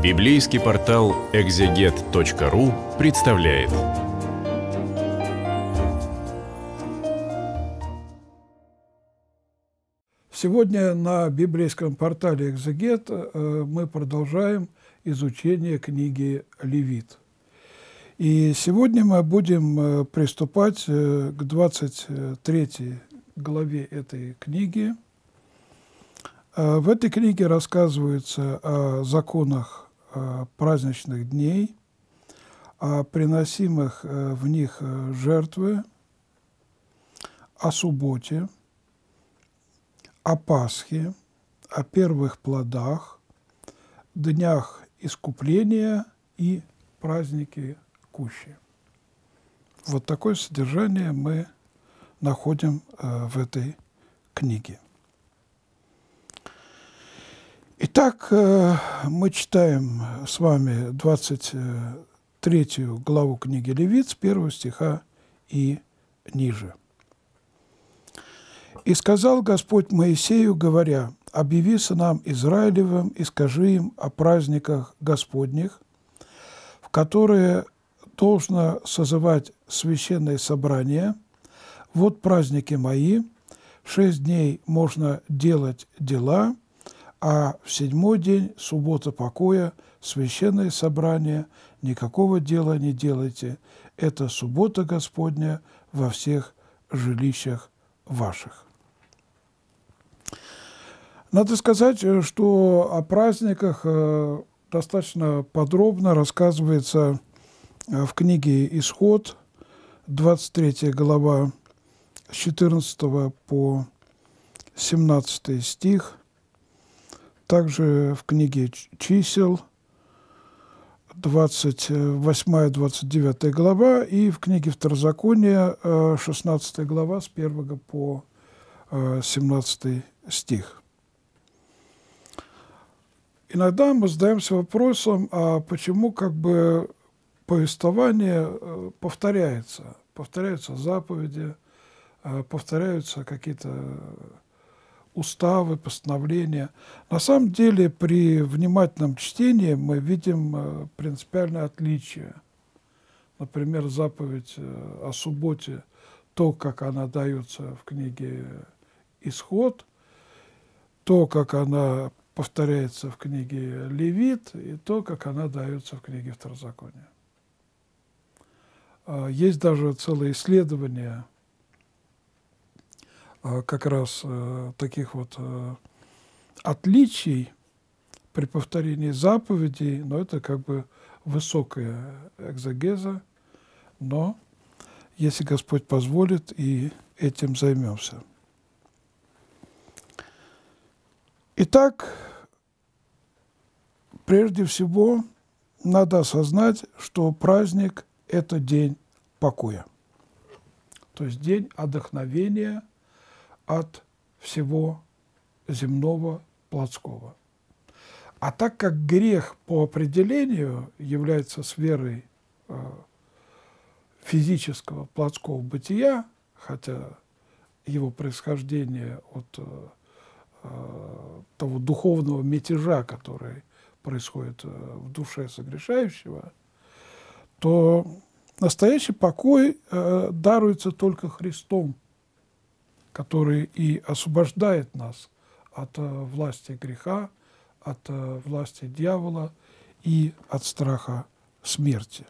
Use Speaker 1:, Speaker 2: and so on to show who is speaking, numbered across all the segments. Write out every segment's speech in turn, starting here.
Speaker 1: Библейский портал экзегет.ру представляет.
Speaker 2: Сегодня на библейском портале «Экзегет» мы продолжаем изучение книги «Левит». И сегодня мы будем приступать к 23 главе этой книги. В этой книге рассказывается о законах праздничных дней, о приносимых в них жертвы, о субботе, о Пасхе, о первых плодах, днях искупления и празднике Кущи. Вот такое содержание мы находим в этой книге. Итак, мы читаем с вами 23 главу книги Левит с 1 стиха и ниже. «И сказал Господь Моисею, говоря: объяви сынам Израилевым и скажи им о праздниках Господних, в которые должно созывать священное собрание. Вот праздники мои, 6 дней можно делать дела, а в 7-й день, суббота покоя, священное собрание, никакого дела не делайте. Это суббота Господня во всех жилищах ваших». Надо сказать, что о праздниках достаточно подробно рассказывается в книге «Исход», 23 глава, с 14 по 17 стих, также в книге «Чисел», 28-29 глава, и в книге Второзакония, 16 глава, с 1 по 17 стих. Иногда мы задаемся вопросом, а почему повествование повторяется? Повторяются заповеди, повторяются какие-то уставы, постановления. На самом деле, при внимательном чтении мы видим принципиальное отличие. Например, заповедь о субботе, то, как она дается в книге «Исход», то, как она повторяется в книге «Левит», и то, как она дается в книге Второзакония. Есть даже целое исследование как раз таких вот отличий при повторении заповедей, но это высокая экзегеза, но если Господь позволит, и этим займемся. Итак, прежде всего, надо осознать, что праздник – это день покоя, то есть день отдохновения от всего земного, плотского. А так как грех по определению является сферой физического, плотского бытия, хотя его происхождение от того духовного мятежа, который происходит в душе согрешающего, то настоящий покой даруется только Христом, который и освобождает нас от власти греха, от власти дьявола и от страха смерти.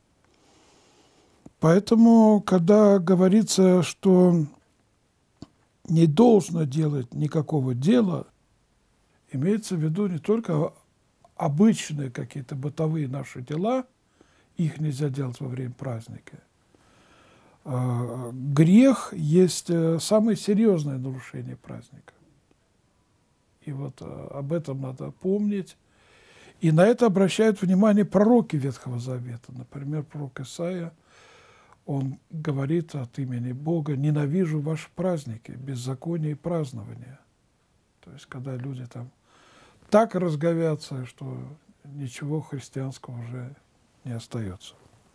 Speaker 2: Поэтому, когда говорится, что не должно делать никакого дела, имеется в виду не только обычные какие-то бытовые наши дела, их нельзя делать во время праздника. Грех есть самое серьезное нарушение праздника. И вот об этом надо помнить. И на это обращают внимание пророки Ветхого Завета. Например, пророк Исаия, он говорит от имени Бога: «Ненавижу ваши праздники, беззаконие и празднование». То есть, когда люди там так разговятся, что ничего христианского уже не остается.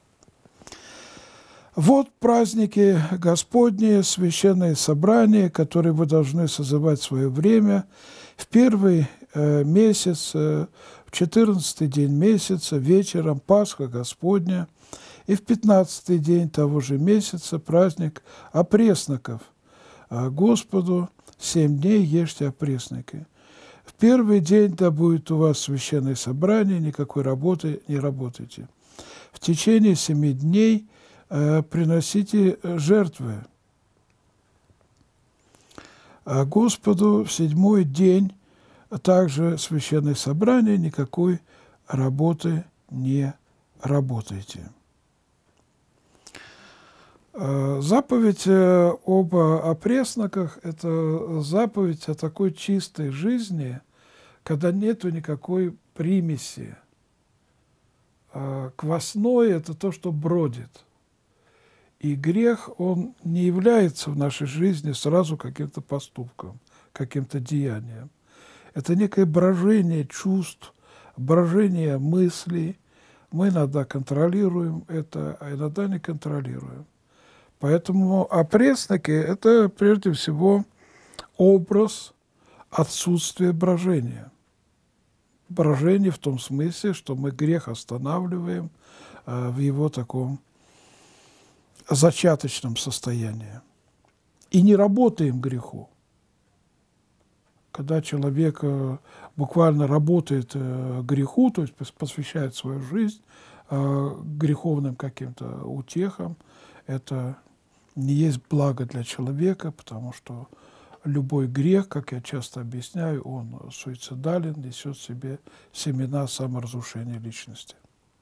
Speaker 2: Вот праздники Господни, священные собрания, которые вы должны созывать в свое время. В первый месяц, в 14-й день месяца, вечером Пасха Господня, и в 15-й день того же месяца праздник опресноков. Господу 7 дней ешьте опресники. В первый день, да будет у вас священное собрание, никакой работы не работайте. В течение 7 дней приносите жертвы. А Господу в 7-й день также священное собрание, никакой работы не работайте. Заповедь об опресноках – это заповедь о такой чистой жизни, когда нету никакой примеси. Квасное – это то, что бродит. И грех, он не является в нашей жизни сразу каким-то поступком, каким-то деянием. Это некое брожение чувств, брожение мыслей. Мы иногда контролируем это, а иногда не контролируем. Поэтому опресноки – это прежде всего образ отсутствия брожения. Брожение в том смысле, что мы грех останавливаем в его таком зачаточном состоянии. И не работаем греху. Когда человек буквально работает греху, то есть посвящает свою жизнь греховным каким-то утехам, это не есть благо для человека, потому что любой грех, как я часто объясняю, он суицидален, несет в себе семена саморазрушения личности.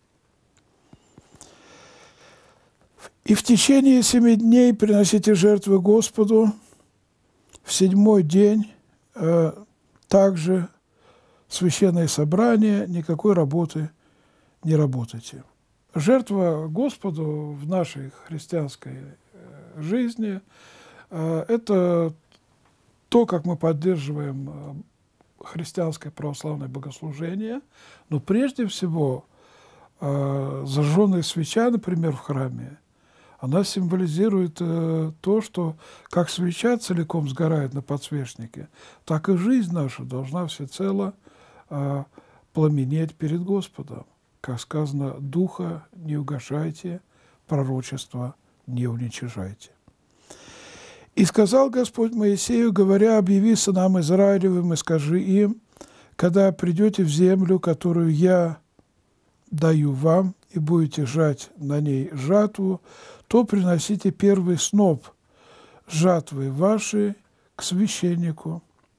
Speaker 2: И в течение 7 дней приносите жертвы Господу. В 7-й день также священное собрание, никакой работы не работайте. Жертва Господу в нашей христианской жизни – это то, как мы поддерживаем христианское православное богослужение, но прежде всего зажженная свеча, например, в храме, она символизирует то, что как свеча целиком сгорает на подсвечнике, так и жизнь наша должна всецело пламенеть перед Господом. Как сказано, духа не угашайте, пророчества не уничижайте. «И сказал Господь Моисею, говоря, объяви сынам Израилевым и скажи им, когда придете в землю, которую я даю вам, и будете жать на ней жатву, то приносите первый сноп жатвы вашей к священнику.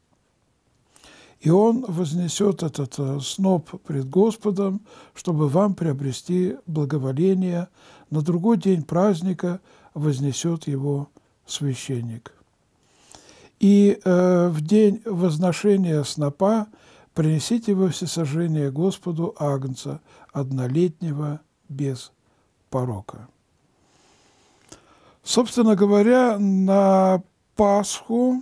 Speaker 2: И он вознесет этот сноп пред Господом, чтобы вам приобрести благоволение. На другой день праздника вознесет его священник. И в день возношения снопа принесите во всесожжение Господу агнца, однолетнего, без порока». Собственно говоря, на Пасху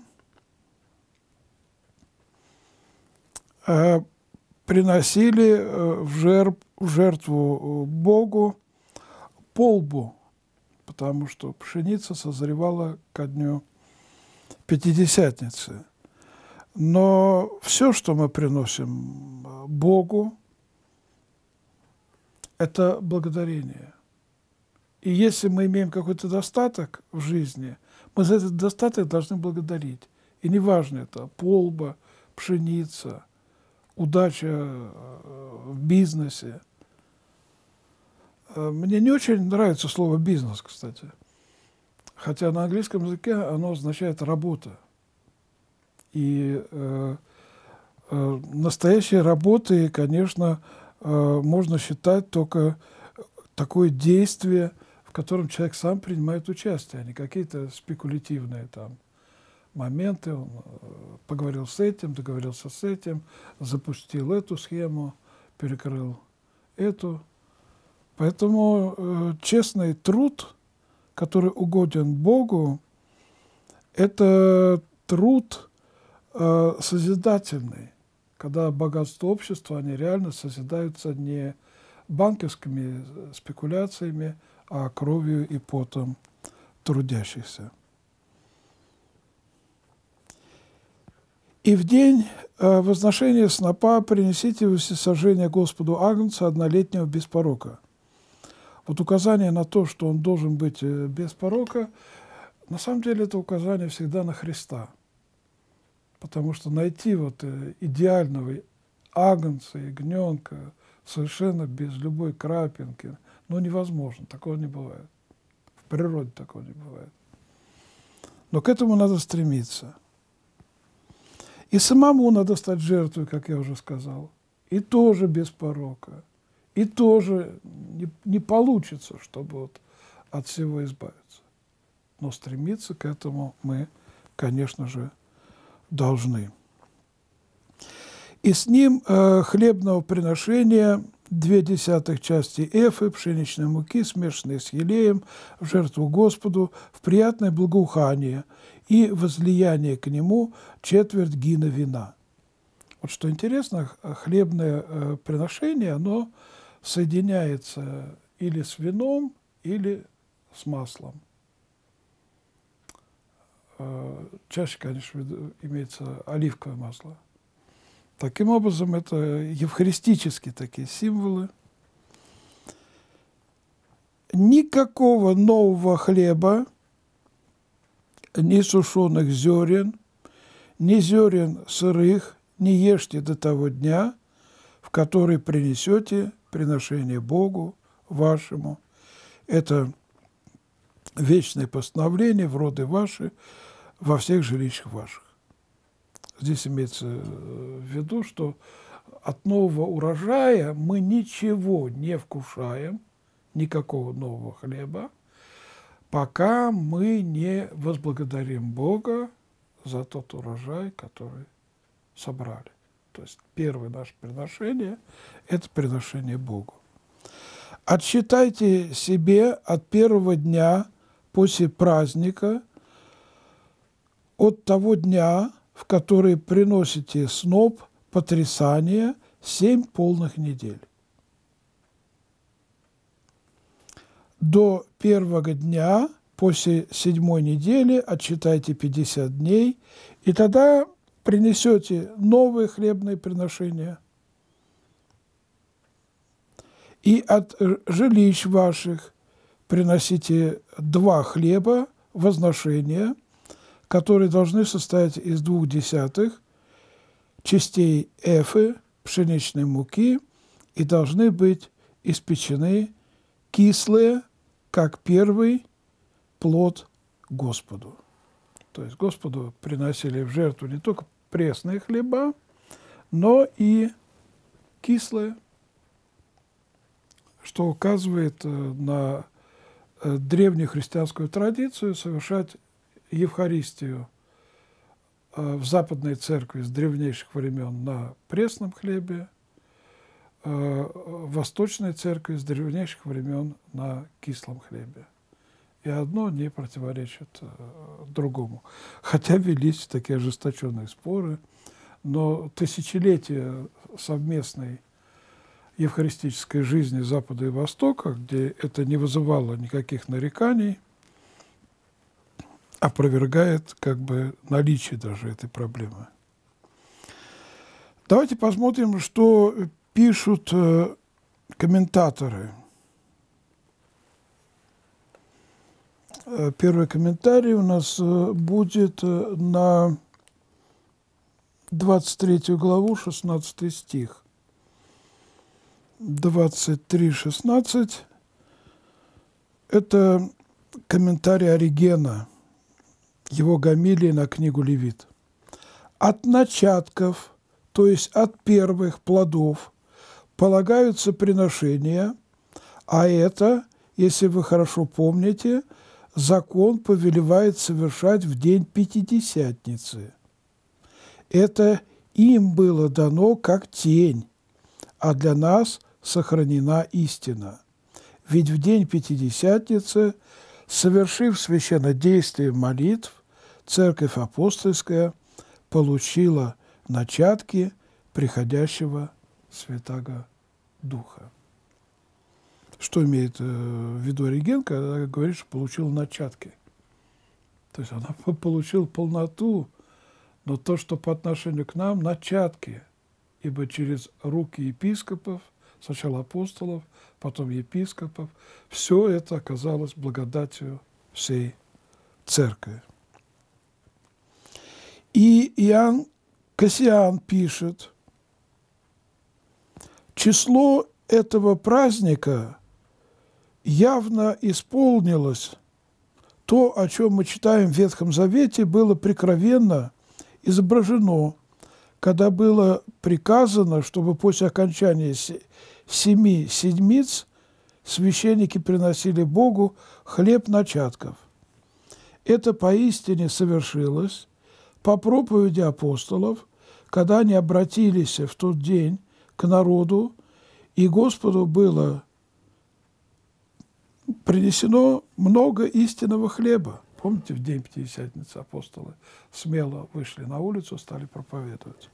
Speaker 2: приносили в жертву Богу полбу, потому что пшеница созревала ко дню Пятидесятницы. Но все, что мы приносим Богу, это благодарение. И если мы имеем какой-то достаток в жизни, мы за этот достаток должны благодарить. И неважно, это полба, пшеница, удача в бизнесе. Мне не очень нравится слово «бизнес», кстати. Хотя на английском языке оно означает «работа». И настоящей работой, конечно, можно считать только такое действие, в котором человек сам принимает участие, а не какие-то спекулятивные там моменты. Он поговорил с этим, договорился с этим, запустил эту схему, перекрыл эту. Поэтому честный труд, который угоден Богу, это труд созидательный, когда богатство общества, они реально созидаются не банковскими спекуляциями, а кровью и потом трудящихся. И в день возношения снопа принесите во всесожжение Господу агнца однолетнего без порока. Вот указание на то, что он должен быть без порока, на самом деле это указание всегда на Христа. Потому что найти вот идеального агнца, ягненка, совершенно без любой крапинки, ну, невозможно, такого не бывает. В природе такого не бывает. Но к этому надо стремиться. И самому надо стать жертвой, как я уже сказал. И тоже без порока. И тоже не получится, чтобы вот от всего избавиться. Но стремиться к этому мы, конечно же, должны. И с ним хлебного приношения 0,2 части эфы пшеничной муки, смешанной с елеем, в жертву Господу, в приятное благоухание и возлияние к нему 1/4 гина вина. Вот что интересно, хлебное приношение, оно соединяется или с вином, или с маслом. Чаще, конечно, имеется оливковое масло. Таким образом, это евхаристические такие символы. Никакого нового хлеба, ни сушеных зерен, ни зерен сырых не ешьте до того дня, в который принесете приношение Богу вашему. Это вечное постановление в роды ваши во всех жилищах ваших. Здесь имеется в виду, что от нового урожая мы ничего не вкушаем, никакого нового хлеба, пока мы не возблагодарим Бога за тот урожай, который собрали. То есть первое наше приношение – это приношение Богу. Отсчитайте себе от первого дня после праздника, от того дня, в который приносите сноп потрясания, 7 полных недель. До первого дня, после 7-й недели, отсчитайте 50 дней, и тогда принесете новые хлебные приношения. И от жилищ ваших приносите 2 хлеба возношения, которые должны состоять из 0,2 частей эфы пшеничной муки и должны быть испечены кислые, как первый плод Господу. То есть Господу приносили в жертву не только пресные хлеба, но и кислые, что указывает на древнюю христианскую традицию совершать Евхаристию в Западной Церкви с древнейших времен на пресном хлебе, в Восточной Церкви с древнейших времен на кислом хлебе. И одно не противоречит другому. Хотя велись такие ожесточенные споры, но тысячелетия совместной евхаристической жизни Запада и Востока, где это не вызывало никаких нареканий, опровергает как бы наличие даже этой проблемы. Давайте посмотрим, что пишут комментаторы. Первый комментарий у нас будет на 23 главу, 16 стих. 23:16 – это комментарий Оригена, его гомилии на книгу Левит. От начатков, то есть от первых плодов, полагаются приношения, а это, если вы хорошо помните, закон повелевает совершать в день Пятидесятницы. Это им было дано как тень, а для нас сохранена истина. Ведь в день Пятидесятницы, совершив священнодействие молитв, Церковь Апостольская получила начатки приходящего Святаго Духа. Что имеет в виду Ориген, когда говорит, что получил начатки? То есть она получила полноту но то, что по отношению к нам, начатки, ибо через руки епископов, сначала апостолов, потом епископов, все это оказалось благодатью всей церкви. И Иоанн Кассиан пишет: число этого праздника явно исполнилось. То, о чем мы читаем в Ветхом Завете, было прикровенно изображено, когда было приказано, чтобы после окончания 7 седмиц священники приносили Богу хлеб начатков. Это поистине совершилось по проповеди апостолов, когда они обратились в тот день к народу, и Господу было принесено много истинного хлеба. Помните, в день Пятидесятницы апостолы смело вышли на улицу, стали проповедовать.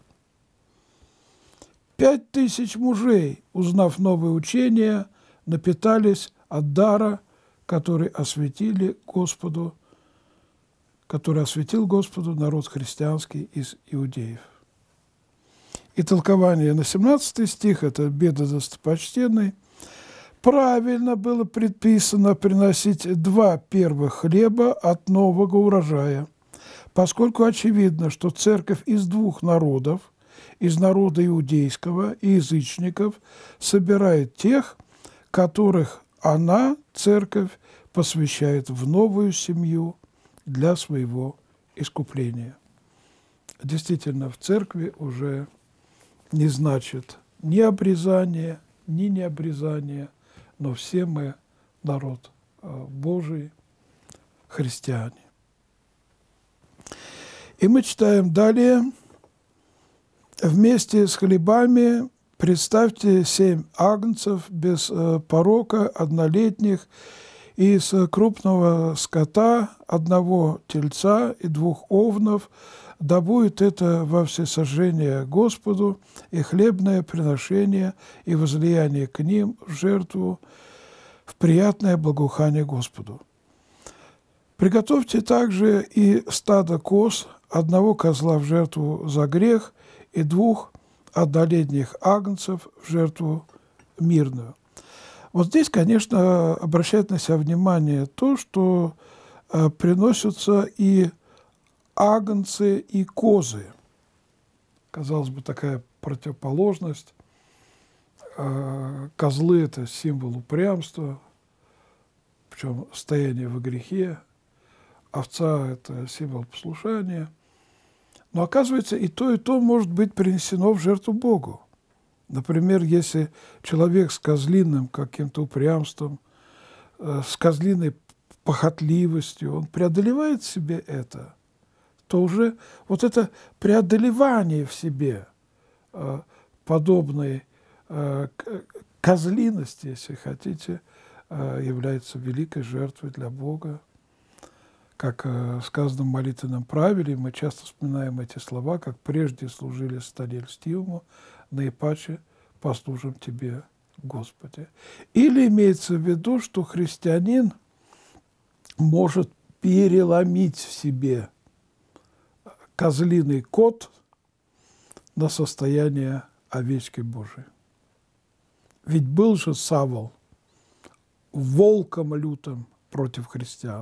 Speaker 2: 5000 мужей, узнав новое учение, напитались от дара, который осветил Господу народ христианский из иудеев. И толкование на 17 стих, это Беда достопочтенный: правильно было предписано приносить 2 первых хлеба от нового урожая, поскольку очевидно, что церковь из 2 народов, из народа иудейского и язычников, собирает тех, которых она, церковь, посвящает в новую семью для своего искупления. Действительно, в церкви уже не значит ни обрезание, ни необрезание, но все мы народ Божий, христиане. И мы читаем далее: вместе с хлебами представьте 7 агнцев без порока, однолетних, и из крупного скота 1 тельца и 2 овнов, да будет это во всесожжение Господу, и хлебное приношение, и возлияние к ним в жертву, в приятное благоухание Господу. Приготовьте также и стадо коз, 1 козла в жертву за грех, и 2 однолетних агнцев в жертву мирную. Вот здесь, конечно, обращает на себя внимание то, что приносятся и агнцы, и козы. Казалось бы, такая противоположность. Козлы – это символ упрямства, причем стояние во грехе. Овца – это символ послушания. Но оказывается, и то может быть принесено в жертву Богу. Например, если человек с козлиным каким-то упрямством, с козлиной похотливостью, он преодолевает в себе это, то уже вот это преодолевание в себе подобной козлиности, если хотите, является великой жертвой для Бога. Как сказано в молитвенном правиле, мы часто вспоминаем эти слова: как прежде служили столе льстивому, наипаче послужим Тебе, Господи. Или имеется в виду, что христианин может переломить в себе козлиный кот на состояние овечки Божией. Ведь был же Савол волком лютым против христиан,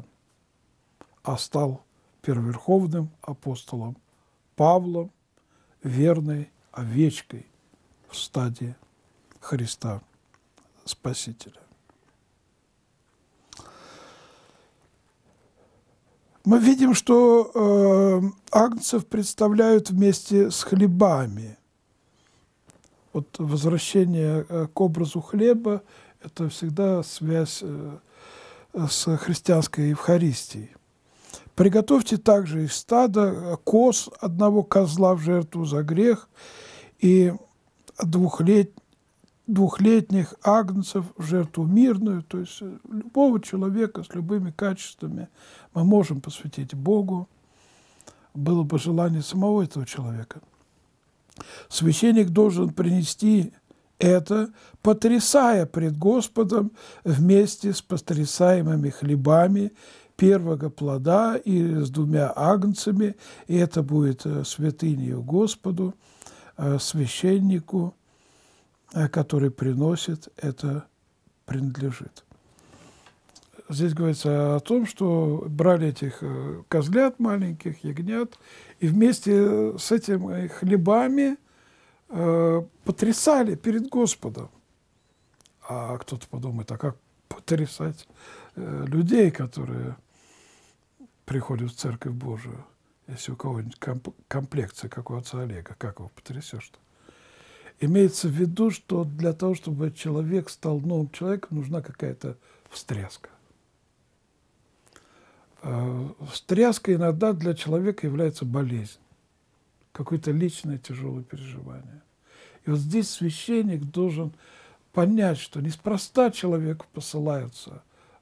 Speaker 2: а стал первоверховным апостолом Павлом, верной овечкой в стаде Христа Спасителя. Мы видим, что агнцев представляют вместе с хлебами. Вот возвращение к образу хлеба – это всегда связь с христианской Евхаристией. Приготовьте также из стада коз, 1 козла в жертву за грех, и 2-летних агнцев в жертву мирную. То есть любого человека с любыми качествами мы можем посвятить Богу. Было бы желание самого этого человека. Священник должен принести это, потрясая пред Господом вместе с потрясаемыми хлебами первого плода и с 2 агнцами, и это будет святынею Господу, священнику, который приносит, это принадлежит. Здесь говорится о том, что брали этих козлят маленьких, ягнят, и вместе с этими хлебами потрясали перед Господом. А кто-то подумает, а как потрясать людей, которые приходят в Церковь Божию, если у кого-нибудь комплекция, как у отца Олега, как его потрясешь-то? Имеется в виду, что для того, чтобы человек стал новым человеком, нужна какая-то встряска. Встряска иногда для человека является болезнь, какое-то личное тяжелое переживание. И вот здесь священник должен понять, что неспроста человеку посылаются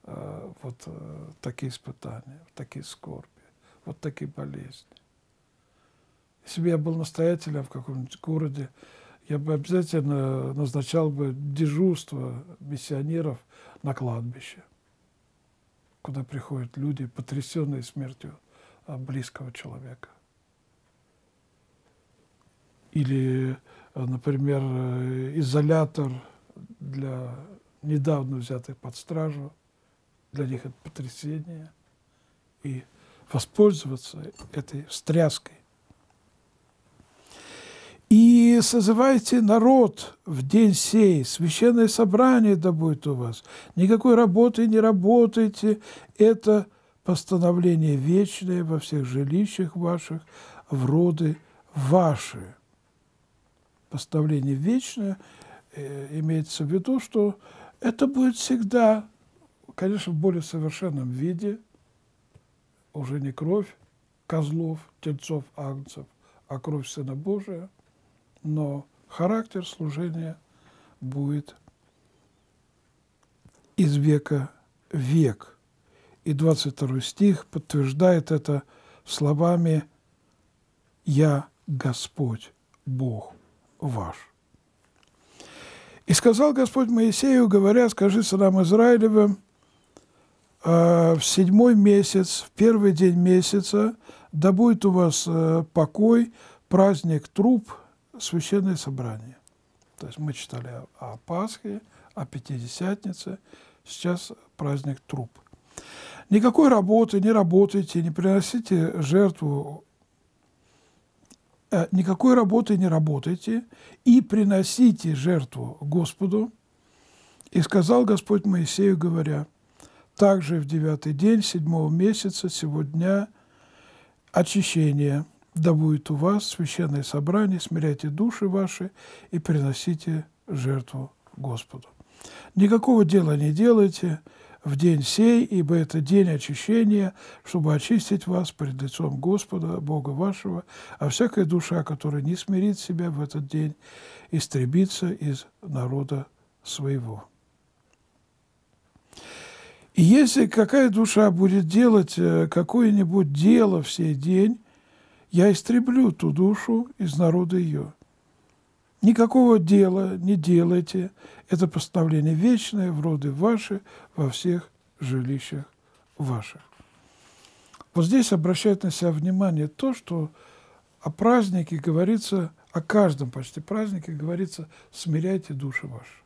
Speaker 2: такие испытания, такие скорби, вот такие болезни. Если бы я был настоятелем в каком-нибудь городе, я бы обязательно назначал бы дежурство миссионеров на кладбище, куда приходят люди, потрясенные смертью близкого человека. Или, например, изолятор для недавно взятых под стражу, для них это потрясение, и воспользоваться этой встряской. «И созывайте народ в день сей, священное собрание да будет у вас. Никакой работы не работайте, это постановление вечное во всех жилищах ваших, в роды ваши». Постановление вечное имеется в виду, что это будет всегда, конечно, в более совершенном виде, уже не кровь козлов, тельцов, агнцев, а кровь Сына Божия, но характер служения будет из века в век. И 22 стих подтверждает это словами «Я Господь, Бог ваш». «И сказал Господь Моисею, говоря, скажи сынам Израилевым, в 7-й месяц, в 1-й день месяца, да будет у вас покой, праздник труп, священное собрание». То есть мы читали о Пасхе, о Пятидесятнице, сейчас праздник труп. «Никакой работы не работайте, не приносите жертву, никакой работы не работайте, и приносите жертву Господу. И сказал Господь Моисею, говоря, также в 9-й день 7-го месяца, сего дня очищения, да будет у вас священное собрание, смиряйте души ваши и приносите жертву Господу. Никакого дела не делайте в день сей, ибо это день очищения, чтобы очистить вас пред лицом Господа, Бога вашего, а всякая душа, которая не смирит себя в этот день, истребится из народа своего. И если какая душа будет делать какое-нибудь дело в сей день, я истреблю ту душу из народа ее. Никакого дела не делайте, это постановление вечное в роды ваши, во всех жилищах ваших. Вот здесь обращает на себя внимание то, что о празднике говорится, о каждом почти празднике говорится «смиряйте души ваши».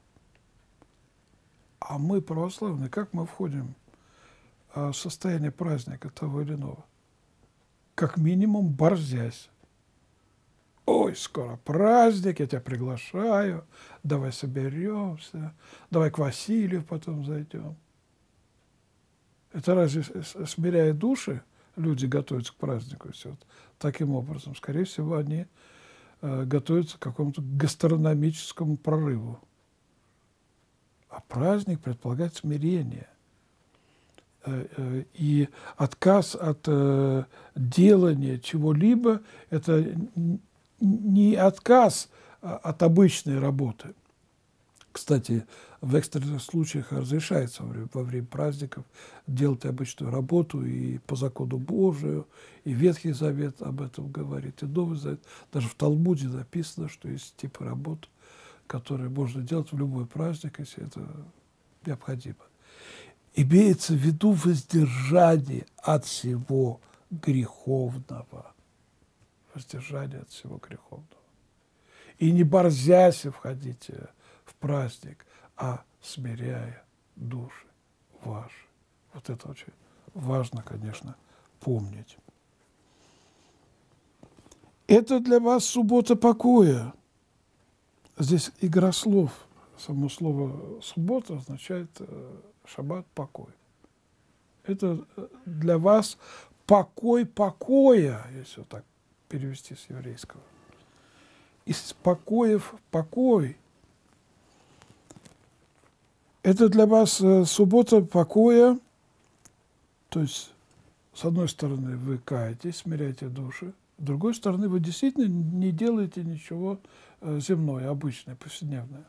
Speaker 2: А мы, православные, как мы входим в состояние праздника того или иного? Как минимум борзясь. Ой, скоро праздник, я тебя приглашаю, давай соберемся, давай к Василию потом зайдем. Это разве, смиряя души, люди готовятся к празднику? Все вот таким образом. Скорее всего, они готовятся к какому-то гастрономическому прорыву. А праздник предполагает смирение. И отказ от делания чего-либо – это не отказ от обычной работы. Кстати, в экстренных случаях разрешается во время праздников делать обычную работу и по закону Божию, и Ветхий Завет об этом говорит, и Новый Завет. Даже в Талмуде написано, что есть типы работ, которые можно делать в любой праздник, если это необходимо. Имеется в виду воздержание от всего греховного. Воздержание от всего греховного. И не борзясь входите в праздник, а смиряя души ваши. Вот это очень важно, конечно, помнить. Это для вас суббота покоя. Здесь игра слов. Само слово «суббота» означает шаббат, покой. Это для вас покой покоя, если вот так перевести с еврейского. Из покоев покой. Это для вас суббота покоя, то есть, с одной стороны, вы каетесь, смиряете души, с другой стороны, вы действительно не делаете ничего земное, обычное, повседневное.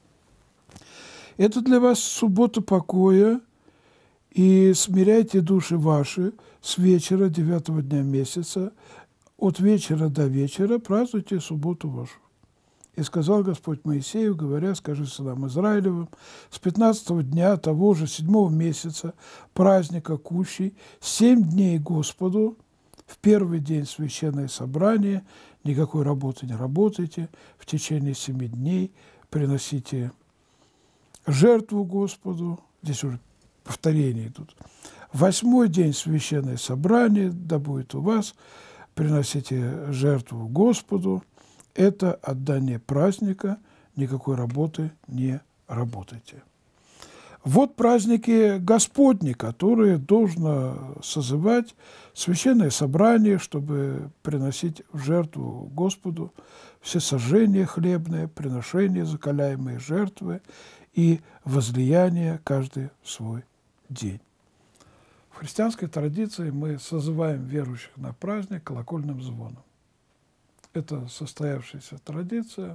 Speaker 2: Это для вас суббота покоя, и смиряйте души ваши с вечера 9-го дня месяца, от вечера до вечера празднуйте субботу вашу. И сказал Господь Моисею, говоря, скажи сынам Израилевым, с 15-го дня того же 7-го месяца праздника Кущей 7 дней Господу, в первый день священное собрание, никакой работы не работайте, в течение 7 дней приносите жертву Господу, здесь уже повторения идут. 8-й день священное собрание, да будет у вас, приносите жертву Господу, это отдание праздника, никакой работы не работайте. Вот праздники Господни, которые должно созывать священное собрание, чтобы приносить в жертву Господу всесожжения хлебные, приношения закаляемые жертвы и возлияние каждый в свой день. В христианской традиции мы созываем верующих на праздник колокольным звоном. Это состоявшаяся традиция.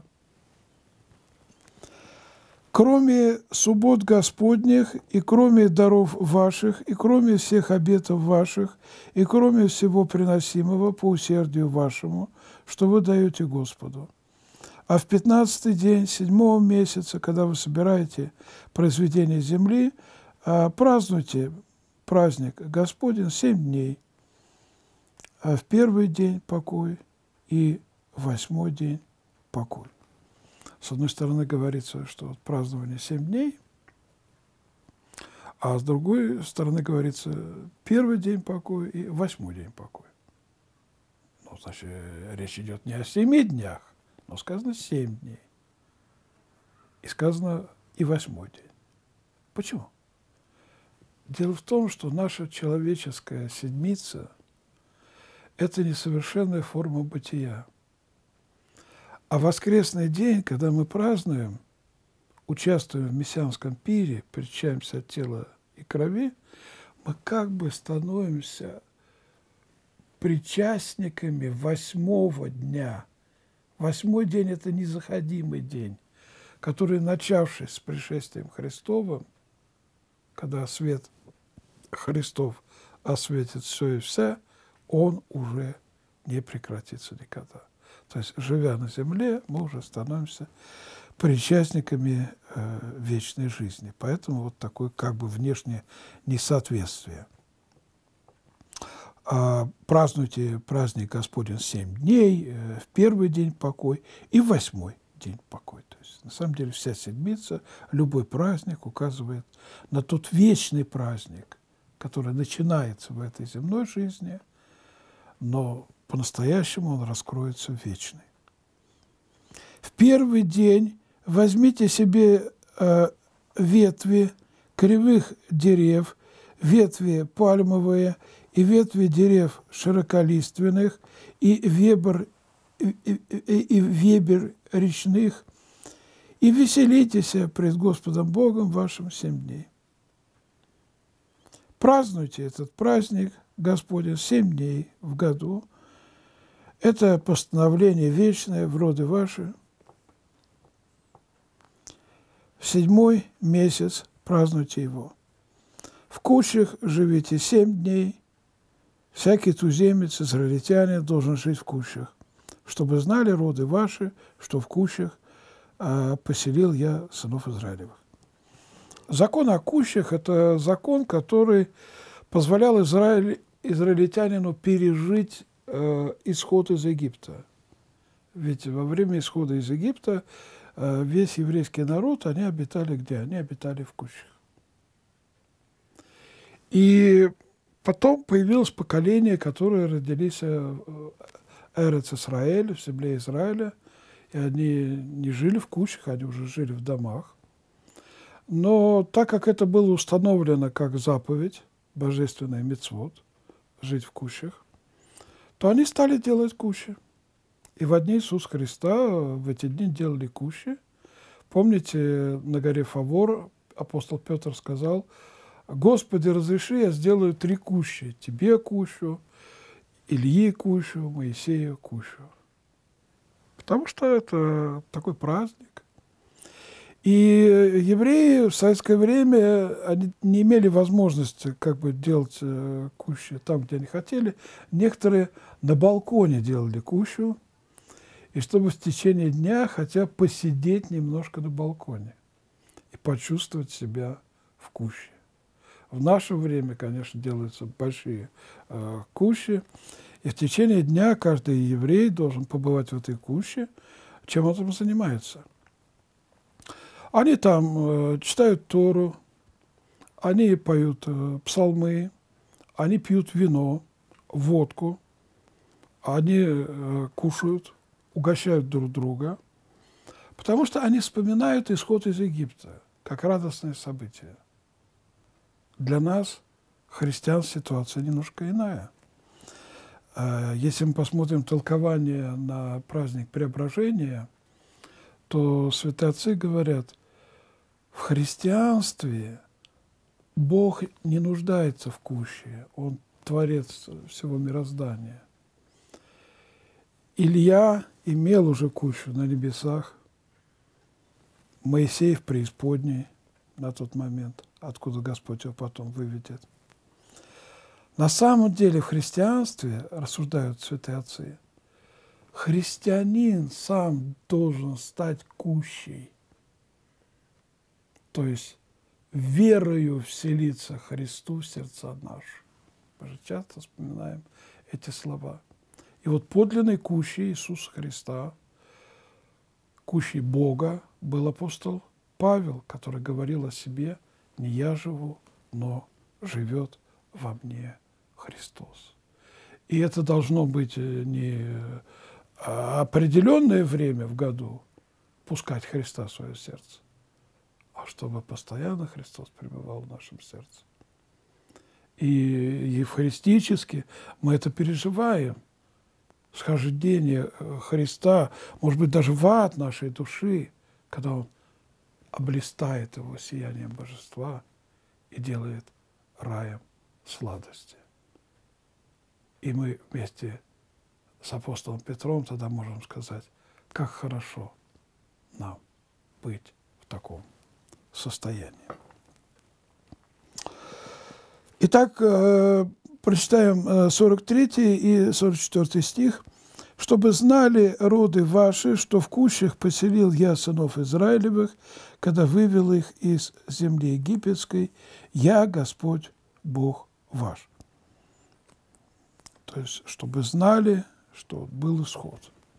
Speaker 2: Кроме суббот Господних, и кроме даров ваших, и кроме всех обетов ваших, и кроме всего приносимого по усердию вашему, что вы даете Господу. А в 15-й день 7-го месяца, когда вы собираете произведение земли, празднуйте праздник Господень 7 дней, а в первый день покой и в 8-й день покой. С одной стороны, говорится, что празднование 7 дней, а с другой стороны, говорится, первый день покоя и 8-й день покоя. Ну, значит, речь идет не о 7 днях, но сказано 7 дней. И сказано и 8-й день. Почему? Дело в том, что наша человеческая седмица – это несовершенная форма бытия. А воскресный день, когда мы празднуем, участвуем в мессианском пире, причащаемся от тела и крови, мы как бы становимся причастниками 8-го дня. 8-й день – это незаходимый день, который, начавшись с пришествием Христовым, когда свет Христов осветит все и вся, он уже не прекратится никогда. То есть, живя на земле, мы уже становимся причастниками вечной жизни. Поэтому вот такое как бы внешнее несоответствие. Празднуйте праздник Господень 7 дней, в первый день покой и в 8-й день покой. То есть, на самом деле, вся седмица, любой праздник указывает на тот вечный праздник, который начинается в этой земной жизни, но по-настоящему он раскроется вечный. В первый день возьмите себе ветви кривых дерев, ветви пальмовые и ветви дерев широколиственных и вебер речных, и веселитесь пред Господом Богом вашим 7 дней. Празднуйте этот праздник Господень 7 дней в году. Это постановление вечное в роды ваши. В 7-й месяц празднуйте его. В кущах живите 7 дней. Всякий туземец, израильтянин должен жить в кущах, чтобы знали роды ваши, что в кущах поселил я сынов Израилевых. Закон о кущах – это закон, который позволял израильтянину пережить исход из Египта. Ведь во время исхода из Египта весь еврейский народ, они обитали где? Они обитали в кущах. И потом появилось поколение, которые родились в Эрец-Исраэль, в земле Израиля, и они не жили в кущах, они уже жили в домах. Но так как это было установлено как заповедь, божественная мицвот, жить в кущах, то они стали делать кущи. И во дни Иисуса Христа в эти дни делали кущи. Помните, на горе Фавор апостол Петр сказал: «Господи, разреши, я сделаю 3 кущи. Тебе кущу, Ильи кущу, Моисею кущу». Потому что это такой праздник. И евреи в советское время они не имели возможности как бы делать кущи там, где они хотели. Некоторые на балконе делали кущу, и чтобы в течение дня хотя бы посидеть немножко на балконе и почувствовать себя в куще. В наше время, конечно, делаются большие кущи, и в течение дня каждый еврей должен побывать в этой куще. Чем он там занимается? Они там читают Тору, они поют псалмы, они пьют вино, водку, они кушают, угощают друг друга, потому что они вспоминают исход из Египта как радостное событие. Для нас, христиан, ситуация немножко иная. Если мы посмотрим толкование на праздник Преображения, то святые отцы говорят, в христианстве Бог не нуждается в куще, Он творец всего мироздания. Илья имел уже кущу на небесах, Моисей в преисподней на тот момент, откуда Господь его потом выведет. На самом деле в христианстве, рассуждают святые отцы, христианин сам должен стать кущей, то есть верою вселиться Христу в сердца наши. Мы же часто вспоминаем эти слова. И вот подлинной кущей Иисуса Христа, кущей Бога, был апостол Павел, который говорил о себе: «Не я живу, но живет во мне Христос». И это должно быть не определенное время в году пускать Христа в свое сердце, а чтобы постоянно Христос пребывал в нашем сердце. И евхаристически мы это переживаем. Схождение Христа, может быть, даже в ад нашей души, когда Он облистает его сиянием божества и делает раем сладости. И мы вместе с апостолом Петром тогда можем сказать, как хорошо нам быть в таком состоянии. Итак, прочитаем 43 и 44 стих. «Чтобы знали роды ваши, что в кущах поселил я сынов Израилевых, когда вывел их из земли египетской, я Господь Бог ваш». То есть, чтобы знали, что был исход.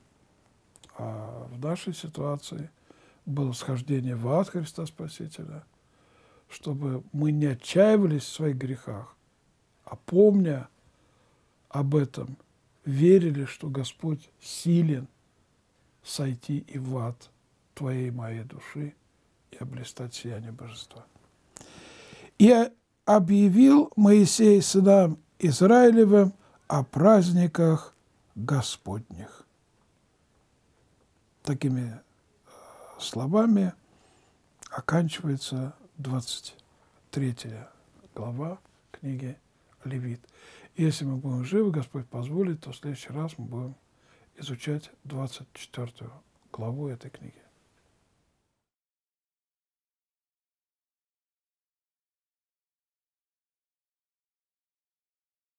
Speaker 2: А в нашей ситуации было схождение в ад Христа Спасителя, чтобы мы не отчаивались в своих грехах, а помня об этом, верили, что Господь силен сойти и в ад твоей и моей души и облистать сияние божества. «И объявил Моисей сынам Израилевым о праздниках Господних». Такими словами оканчивается 23 глава книги Левит. Если мы будем живы, Господь позволит, то в следующий раз мы будем изучать 24 главу этой книги.